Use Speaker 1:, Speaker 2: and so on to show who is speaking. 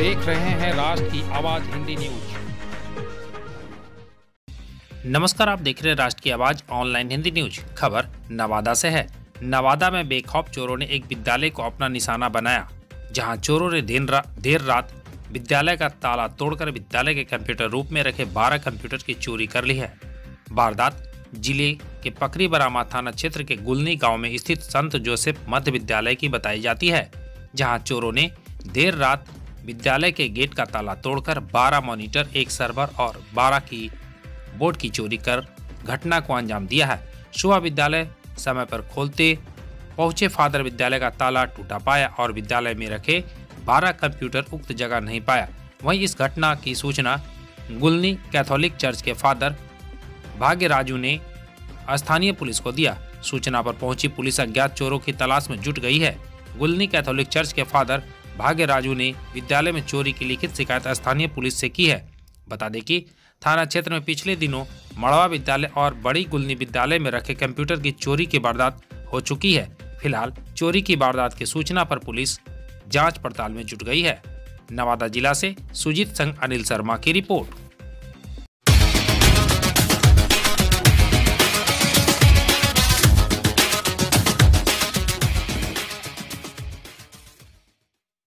Speaker 1: देख रहे हैं राष्ट्र की आवाज हिंदी न्यूज।
Speaker 2: नमस्कार, आप देख रहे हैं राष्ट्र की आवाज ऑनलाइन हिंदी न्यूज। खबर नवादा से है। नवादा में बेखौफ चोरों ने एक विद्यालय को अपना निशाना बनाया, जहां चोरों ने देर रात विद्यालय का ताला तोड़कर विद्यालय के कंप्यूटर रूम में रखे 12 कंप्यूटर की चोरी कर ली है। वारदात जिले के पकरी बरामा थाना क्षेत्र के गुलनी गांव में स्थित संत जोसेफ मध्य विद्यालय की बताई जाती है, जहां चोरों ने देर रात विद्यालय के गेट का ताला तोड़कर 12 मॉनिटर, एक सर्वर और 12 की बोर्ड की चोरी कर घटना को अंजाम दिया है। सुबह विद्यालय समय पर खोलते पहुंचे फादर विद्यालय का ताला टूटा पाया और विद्यालय में रखे 12 कंप्यूटर उक्त जगह नहीं पाया। वहीं इस घटना की सूचना गुलनी कैथोलिक चर्च के फादर भाग्य राजू ने स्थानीय पुलिस को दिया। सूचना पर पहुंची पुलिस अज्ञात चोरों की तलाश में जुट गई है। गुलनी कैथोलिक चर्च के फादर भाग्य राजू ने विद्यालय में चोरी की लिखित शिकायत स्थानीय पुलिस से की है। बता दें कि थाना क्षेत्र में पिछले दिनों मड़वा विद्यालय और बड़ी गुलनी विद्यालय में रखे कंप्यूटर की चोरी की वारदात हो चुकी है। फिलहाल चोरी की वारदात की सूचना पर पुलिस जांच पड़ताल में जुट गई है। नवादा जिला से सुजीत संघ अनिल शर्मा की रिपोर्ट।